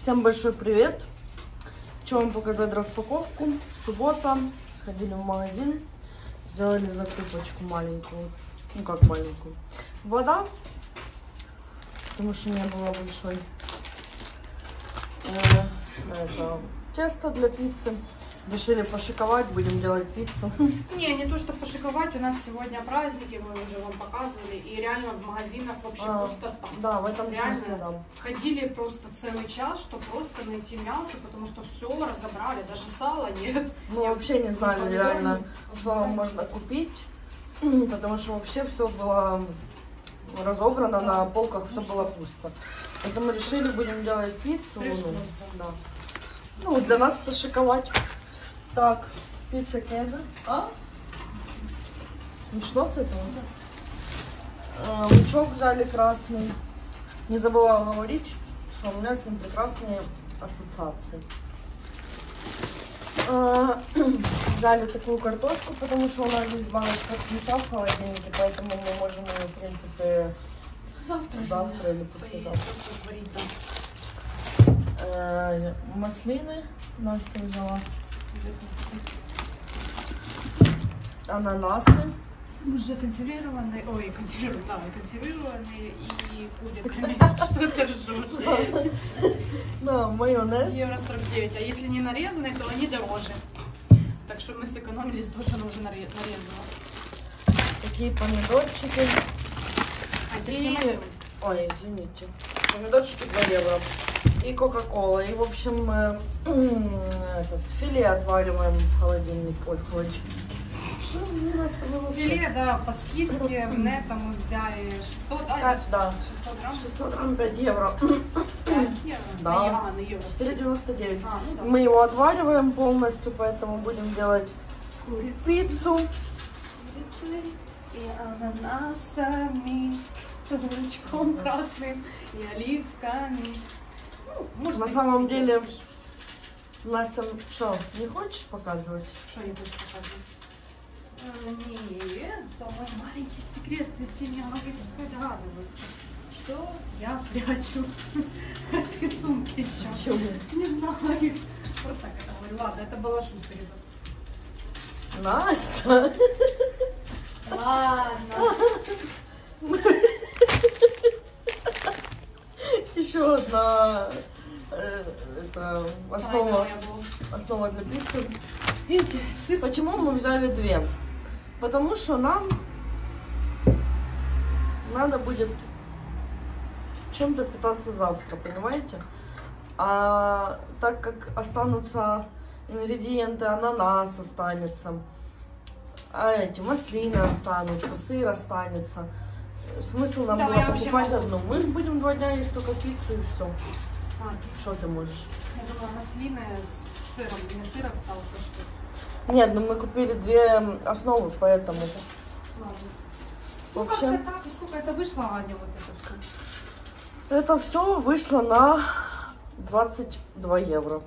Всем большой привет! Хочу вам показать распаковку. Суббота. Сходили в магазин. Сделали закупочку маленькую. Ну как маленькую. Вода. Потому что не было большой. Это тесто для пиццы. Решили пошиковать, будем делать пиццу. Не то, что пошиковать, у нас сегодня праздники, мы уже вам показывали, и реально в магазинах вообще пустота. Да, в этом реально смысле, да. Ходили просто целый час, чтобы просто найти мясо, потому что все разобрали, даже сала нет. Мы вообще не знали реально, что можно купить, потому что вообще все было разобрано, на полках все было пусто. Поэтому решили, будем делать пиццу. Ну, для нас это шиковать. Так, пицца Кеза. Смешно с этого? Лучок взяли красный. Не забывала говорить, что у меня с ним прекрасные ассоциации. Взяли такую картошку, потому что у нас здесь баночка цвета в холодильнике, поэтому мы можем ее, в принципе, завтра или послезавтра. Маслины Настя взяла. Ананасы. Уже консервированные, консервированные и кубиками. Что ты ржешь? Да, майонез. Евро 49. А если не нарезанные, то они дороже. Так что мы сэкономились, то, что она уже нарезала. Такие помидорчики. Ой, извините. Помидорчики 2 евро. И кока-кола. И, в общем, филе отвариваем в холодильнике. Ой, в холодильнике. Что у нас там вообще? Филе, да, по скидке нетто мы взяли 600, да, 600 грамм. 600 грамм 5 евро. 5 евро? Да. 4,99. 4,99. Мы его отвариваем полностью, поэтому будем делать пиццу. Курицей и ананасами, лучком красным и оливками. На самом деле, Настя, что, не хочешь показывать? Что не будешь показывать? Нет, это мой маленький секрет, ты семья пускай догадывается, что я прячу в этой сумке еще. Почему? Не знаю. Просто так это говорю. Ладно, это была шутка, ребят. Настя! Ладно. Еще одна основа для пиццы. Видите, почему мы взяли 2? Потому что нам надо будет чем-то питаться завтра, понимаете? А так как останутся ингредиенты, ананас останется, а эти маслины останутся, сыр останется. Смысл нам было покупать одну. Мы будем 2 дня есть только пиццу и все. Что ты можешь? Я думала, маслины с сыром. У меня сыр остался, что ли? Нет, ну мы купили 2 основы, поэтому. Ладно. Вообще, Ну, так, и сколько это вышло, Аня, вот это все? это все вышло на 22 евро.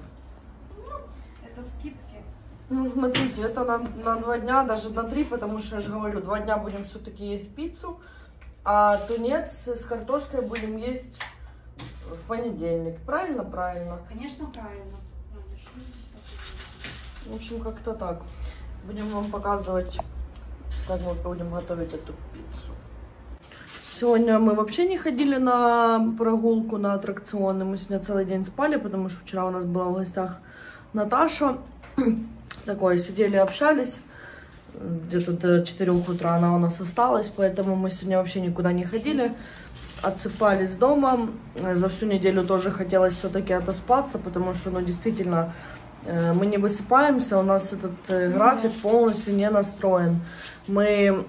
Это скидки. Ну, смотрите, это на 2 дня, даже на 3, потому что я же говорю, 2 дня будем все-таки есть пиццу, а тунец с картошкой будем есть в понедельник. Правильно? Правильно. Конечно, правильно. Что здесь такое? В общем, как-то так. Будем вам показывать, как мы будем готовить эту пиццу. Сегодня мы вообще не ходили на прогулку, на аттракционы. Мы сегодня целый день спали, потому что вчера у нас была в гостях Наташа. Такое, сидели, общались. Где-то до 4 утра она у нас осталась, поэтому мы сегодня вообще никуда не ходили. Отсыпались дома. За всю неделю тоже хотелось все-таки отоспаться, потому что, ну, действительно, мы не высыпаемся, у нас этот график полностью не настроен. Мы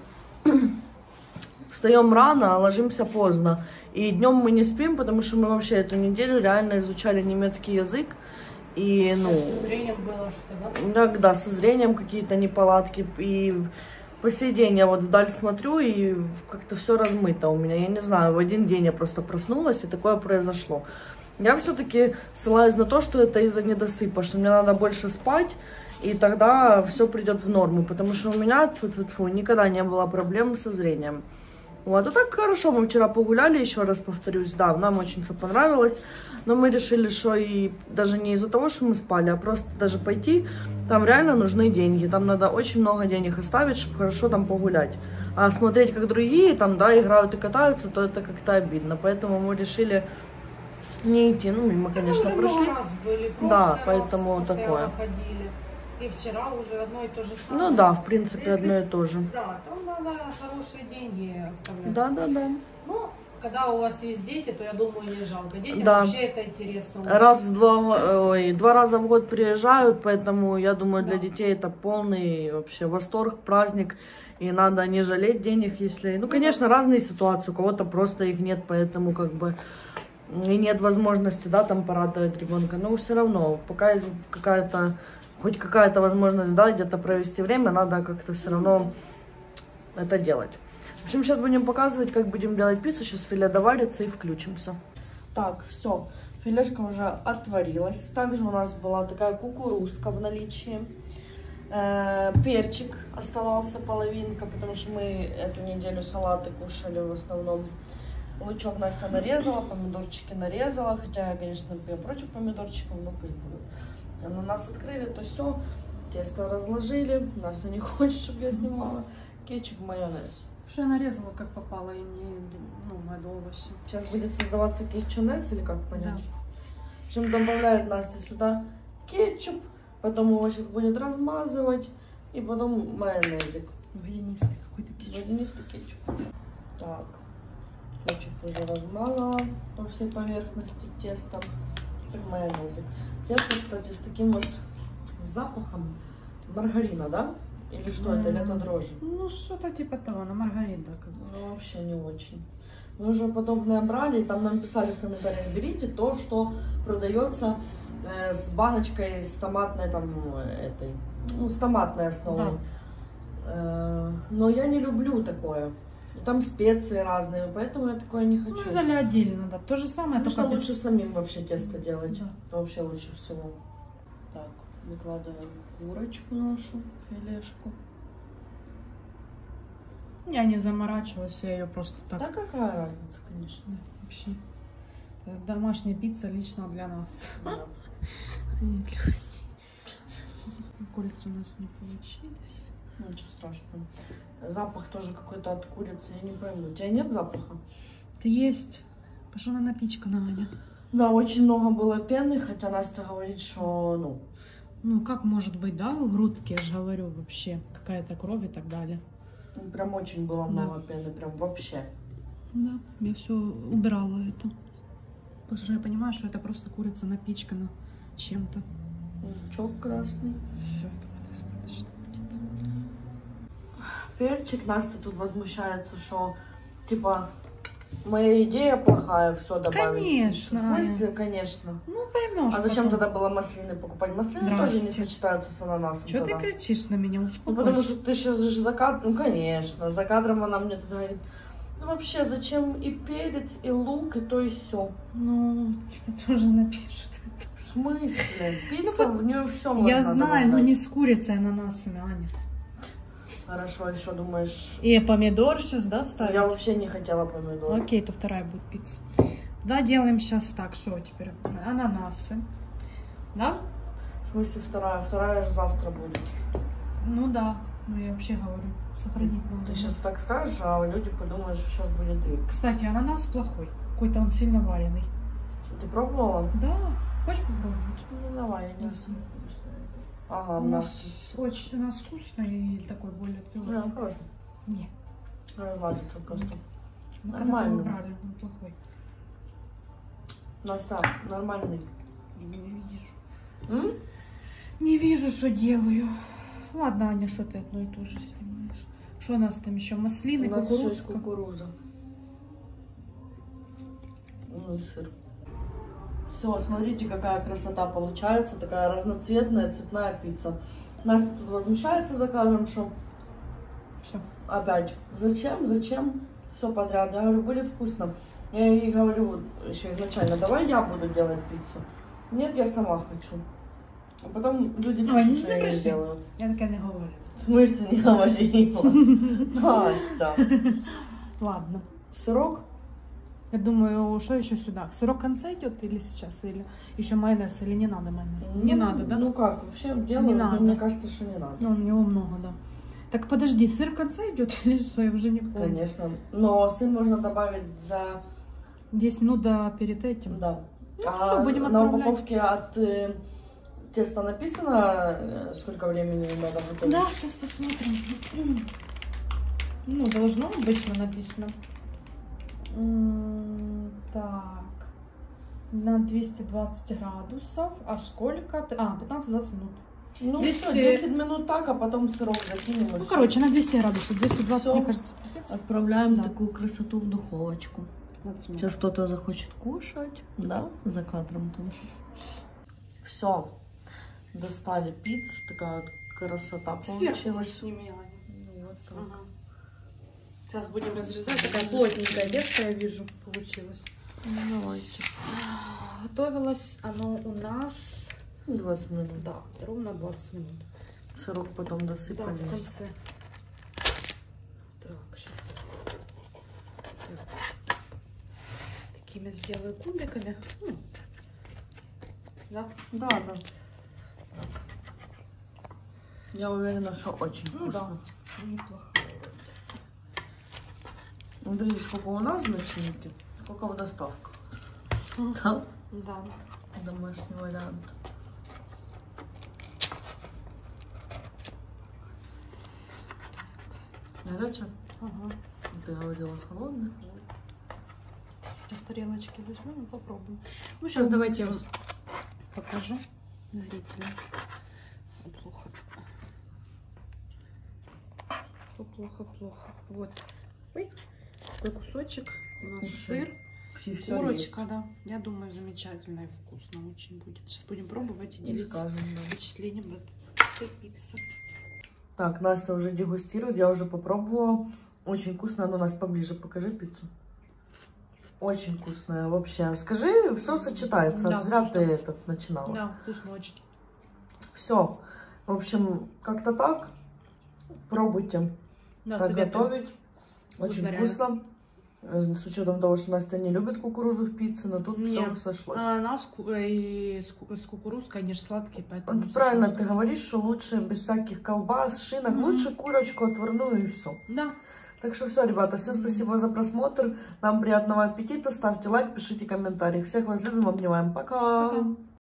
встаем рано, а ложимся поздно. И днем мы не спим, потому что мы вообще эту неделю реально изучали немецкий язык. И, ну, со зрением было что-то, да? Да, со зрением какие-то неполадки. И по сей день я вот вдаль смотрю, и как-то все размыто у меня. Я не знаю, в один день я просто проснулась, и такое произошло. Я все-таки ссылаюсь на то, что это из-за недосыпа, что мне надо больше спать, и тогда все придет в норму. Потому что у меня никогда не было проблем со зрением. Вот, а так хорошо, мы вчера погуляли, еще раз повторюсь, да, нам очень все понравилось. Но мы решили, что и даже не из-за того, что мы спали, а просто даже пойти, там реально нужны деньги. Там надо очень много денег оставить, чтобы хорошо там погулять. А смотреть, как другие там, да, играют и катаются, то это как-то обидно. Поэтому мы решили не идти. Ну, мы, конечно, мы уже прошли. много раз были. Да, Прошлый поэтому раз такое. Ходили. И вчера уже одно и то же самое. Ну да, в принципе, Если- одно и то же. Да, там надо хорошие деньги оставлять. Да. Ну, когда у вас есть дети, то я думаю, не жалко. Детям Да. вообще это интересно. Два раза в год приезжают, поэтому я думаю, для детей это полный вообще восторг, праздник. И надо не жалеть денег, если... Ну, конечно, разные ситуации, у кого-то просто их нет, поэтому как бы и нет возможности, да, там порадовать ребенка. Но все равно, пока есть хоть какая-то возможность, да, где-то провести время, надо как-то все равно это делать. В общем, сейчас будем показывать, как будем делать пиццу. Сейчас филе доварится и включимся. Так, все, филешка уже отварилась. Также у нас была такая кукурузка в наличии. Перчик оставался половинка, потому что мы эту неделю салаты кушали в основном. Лучок Настя нарезала, помидорчики нарезала, хотя я, конечно, я против помидорчиков, но пусть будут. Ананас открыли, то все, тесто разложили. Настя не хочет, чтобы я снимала. Кетчуп, майонез. Что я нарезала, как попало, и не, надо овощи. Сейчас будет создаваться кетчунес, или как понять? Да. В общем, добавляет Настя сюда кетчуп. Потом его сейчас будет размазывать. И потом майонезик. Водянистый какой-то кетчуп. Водянистый кетчуп. Так. Кетчуп уже размазала по всей поверхности теста. Теперь майонезик. Тесто, кстати, с таким вот запахом маргарина, да? Или что это? Или это дрожжи? Ну, что-то типа того, на маргарин так. Ну, вообще не очень. Мы уже подобное брали. Там нам писали в комментариях, берите то, что продается с баночкой, с томатной там этой, ну, с томатной основой. Да. Но я не люблю такое. Там специи разные, поэтому я такое не хочу. Ну, взяли отдельно, да. То же самое, Потому только что лучше самим вообще тесто делать. Да. Это вообще лучше всего. Так, выкладываем курочку нашу, филешку. Я не заморачивалась, я ее просто так. Да какая разница, конечно. Да, вообще. Это домашняя пицца лично для нас. Да. А не для гостей. Кольца у нас не получились. Ничего страшного. Запах тоже какой-то от курицы, я не пойму. У тебя нет запаха? Это есть. Пошла на напичкана, Аня. Да, очень много было пены, хотя Настя говорит, что, Ну, как может быть, да, в грудке, я же говорю, вообще, какая-то кровь и так далее. Прям очень было много пены, прям вообще. Да, я все убирала это. Потому что я понимаю, что это просто курица напичкана чем-то. Лучок красный. Все, этого достаточно будет. Перчик. Настя тут возмущается, что, типа, моя идея плохая, все добавить. Конечно. В смысле, конечно. Ну, поймешь. А зачем потом. тогда было маслины покупать? Маслины тоже не сочетаются с ананасом. Чего ты тогда. кричишь на меня? Ну, Успокойся. потому что ты сейчас же за кадром... Ну, конечно, за кадром она мне тогда говорит, ну, вообще, зачем и перец, и лук, и то, и все. Ну, тебе тоже напишут. В смысле? Пицца, в нее все можно Я знаю, добавлять. но не с курицей, а ананасами, Аня. Хорошо, еще думаешь... И помидор сейчас, да, ставить? Я вообще не хотела помидор. Окей, то вторая будет пицца. Да, делаем сейчас так, что теперь? Ананасы. Да? В смысле вторая? Вторая же завтра будет. Ну да, ну я вообще говорю, сохранить надо. Ты сейчас так скажешь, а люди подумают, что сейчас будет две. Кстати, ананас плохой. Какой-то он сильно вареный. Ты пробовала? Да, хочешь попробовать? Ну давай, я не Ясно. знаю. Ага, У нас очень у нас вкусно и такой более твердый. Да, хорошо. Нет. Разлазится просто. Ну, Нормально. когда мы брали, он плохой. Настя, нормальный. Не вижу. М? Не вижу, что делаю. Ладно, Аня, что ты одно и то же снимаешь? Что у нас там еще? Маслины, У нас еще есть кукурузка. кукуруза. Ну и сыр. Все, смотрите, какая красота получается. Такая разноцветная, цветная пицца. Настя тут возмущается за кадром, что Все. опять, зачем все подряд. Я говорю, будет вкусно. Я ей говорю еще изначально, давай я буду делать пиццу. Нет, я сама хочу. А потом люди Ой, пишут, что не я не проси. делаю. Я такая не говорю. В смысле не говорила? Настя. Ладно. Сырок Я думаю, что еще сюда? Сырок в конце идет или сейчас? Или еще майонез, или не надо майонез? Не надо, да? Ну как, вообще делаю, но мне кажется, что не надо. Ну, у него много, да. Так подожди, сыр в конце идет или что? Я уже не помню. Конечно. Но сыр можно добавить за 10 минут перед этим. Да. Ну, все, будем на отправлять. упаковке от теста написано, сколько времени надо готовить? Да, сейчас посмотрим. Ну, должно обычно написано. Так. На 220 градусов. А сколько? 15-20 минут. Ну, 200... все, 10 минут так, а потом сырок закинем. Ну, короче, на 200 градусов. 220, Всё. мне кажется, Отправляем да. такую красоту в духовочку. Сейчас кто-то захочет кушать, да, за кадром там. Все, достали пиццу, такая вот красота получилась. Ну, вот так. Ага. Сейчас будем разрезать. Такая плотненькая ветка, я вижу, получилась. Ну, давайте. Готовилось оно у нас 20 минут. да, ровно 20 минут. Сырок потом Да, досыпали. в конце. Так, сейчас. Так. Такими сделаю кубиками. Да? Да, да. Я уверена, что очень Ну вкусно. да, неплохо. Смотрите, сколько у нас начинки, сколько в доставках. Да? Да. Домашний вариант. Горячая? Ага. Ты говорила холодная. Сейчас тарелочки возьмем и попробуем. Ну, сейчас давайте я вам покажу зрителям. Плохо. Плохо. Вот. Ой, такой кусочек. У нас сыр, курочка, да. Я думаю, замечательно и вкусно очень будет. Сейчас будем пробовать и делиться впечатлением от этой пиццы. Так, Настя уже дегустирует, я уже попробовала. Очень вкусно, но Настя, поближе покажи пиццу. Очень вкусная вообще. Скажи, все сочетается. Да, зря вкусно. ты этот начинала. Да, вкусно очень. Все. В общем, как-то так. Пробуйте Да, так советую. готовить. Очень Вкусно, вкусно. С учетом того, что Настя не любит кукурузу в пицце, но тут все сошлось. Она с кукурузкой, они же сладкие, поэтому... Вот правильно ты говоришь, что лучше без всяких колбас, шинок, лучше курочку отварную и все. Да. Так что все, ребята, всем спасибо за просмотр. Нам приятного аппетита. Ставьте лайк, пишите комментарии. Всех вас любим, обнимаем. Пока. Пока.